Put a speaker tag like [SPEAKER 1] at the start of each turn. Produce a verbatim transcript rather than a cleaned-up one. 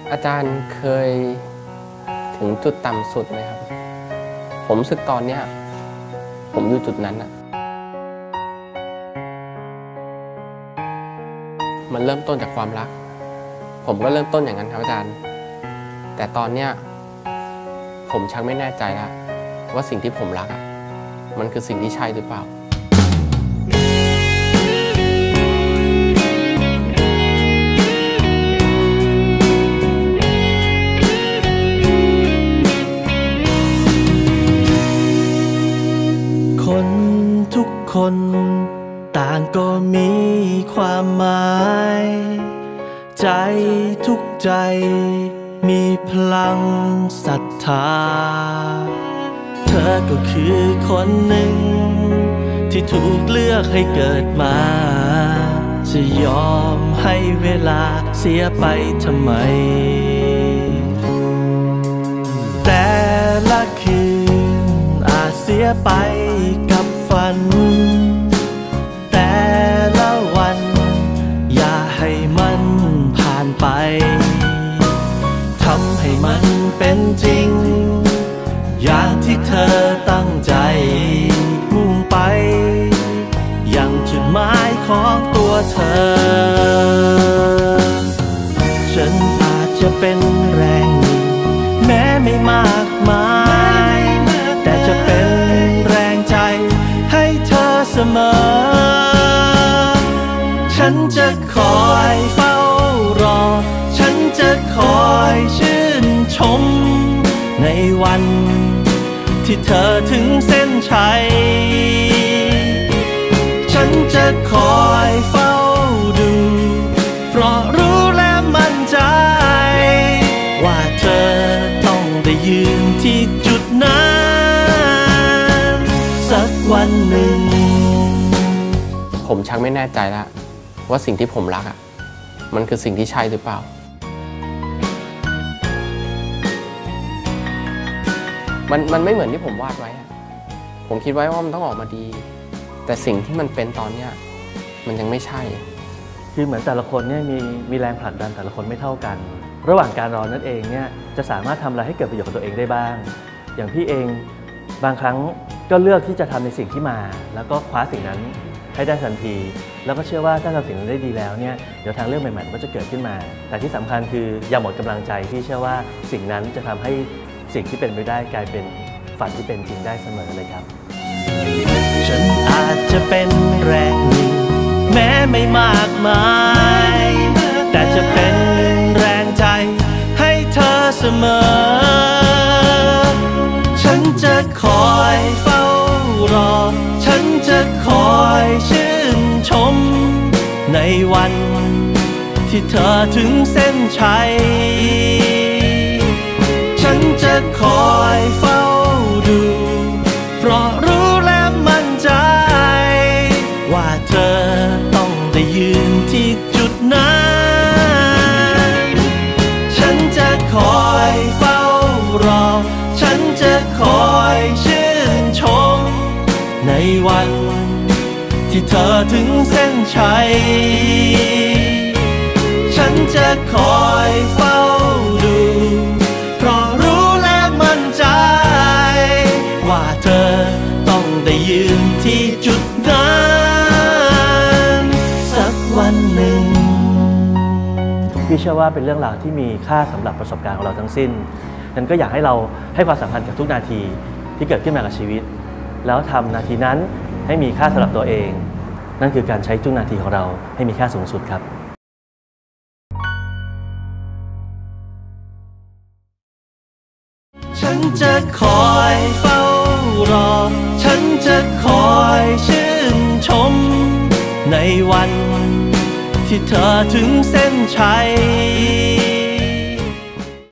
[SPEAKER 1] อาจารย์เคยถึงจุดต่ำสุดไหมครับผมรู้สึกตอนเนี้ยผมอยู่จุดนั้นอะมันเริ่มต้นจากความรักผมก็เริ่มต้นอย่างนั้นครับอาจารย์แต่ตอนเนี้ยผมชักไม่แน่ใจแล้วว่าสิ่งที่ผมรักอะมันคือสิ่งที่ใช่หรือเปล่า
[SPEAKER 2] คนทุกคนต่างก็มีความหมายใจทุกใจมีพลังศรัทธาเธอก็คือคนหนึ่งที่ถูกเลือกให้เกิดมาจะยอมให้เวลาเสียไปทำไมแต่ละคืนอาจเสียไปกับฝันแต่ละวันอย่าให้มันผ่านไปทำให้มันเป็นจริงอย่างที่เธอตั้งใจมุ่งไปยังจุดหมายของตัวเธอฉันอาจจะเป็นแรงหนึ่งแม้ไม่มากมายแต่จะเป็นแรงใจให้เธอเสมอฉันจะคอยเฝ้ารอฉันจะคอยชื่นชมในวันที่เธอถึงเส้นชัยฉันจะคอยเฝ้าดูเพราะรู้และมั่นใจว่าเธอต้องได้ยืนที่จุดนั้นสักวันหนึ่ง
[SPEAKER 1] ผมชักไม่แน่ใจแล้วว่าสิ่งที่ผมรักอ่ะมันคือสิ่งที่ใช่หรือเปล่ามันมันไม่เหมือนที่ผมวาดไว้อะผมคิดไว้ว่ามันต้องออกมาดีแต่สิ่งที่มันเป็นตอนเนี้ยมันยังไม่ใช่
[SPEAKER 2] คือเหมือนแต่ละคนเนี่ยมีมีแรงผลักดันแต่ละคนไม่เท่ากันระหว่างการรอนั่นเองเนี่ยจะสามารถทำอะไรให้เกิดประโยชน์กับตัวเองได้บ้างอย่างพี่เองบางครั้งก็เลือกที่จะทำในสิ่งที่มาแล้วก็คว้าสิ่งนั้นให้ได้ทันทีแล้วก็เชื่อว่าถ้าทำสิ่งนั้นได้ดีแล้วเนี่ยเดี๋ยวทางเรื่องใหม่ๆก็จะเกิดขึ้นมาแต่ที่สำคัญคืออย่าหมดกำลังใจที่เชื่อว่าสิ่งนั้นจะทำให้สิ่งที่เป็นไปได้กลายเป็นฝันที่เป็นจริงได้เสมอเลยครับฉันอาจจะเป็นแรงหนึ่งแม้ไม่มากมายแต่จะเป็นแรงใจให้เธอเสมอฉันจะคอยเฝ้ารอฉันจะคอยชื่นชมในวันที่เธอถึงเส้นชัยฉันจะคอยเฝ้าดูเพราะรู้และมั่นใจว่าเธอต้องได้ยืนที่จุดนั้นฉันจะคอยเฝ้ารอฉันจะคอยชื่นชมในวันที่เธอถึงเส้นชัยฉันจะคอยเฝ้าดูเพราะรู้และมั่นใจว่าเธอต้องได้ยืนที่จุดนั้นสักวันหนึ่งพี่เชื่อว่าเป็นเรื่องราวที่มีค่าสำหรับประสบการณ์ของเราทั้งสิ้นนั้นก็อยากให้เราให้ความสำคัญกับทุกนาทีที่เกิดขึ้นมากับชีวิตแล้วทำนาทีนั้นให้มีค่าสำหรับตัวเองนั่นคือการใช้ทุกนาทีของเราให้มีค่าสูงสุดครับฉันจะคอยเฝ้ารอฉันจะคอยชื่นชมในวันที่เธอถึงเส้นชัย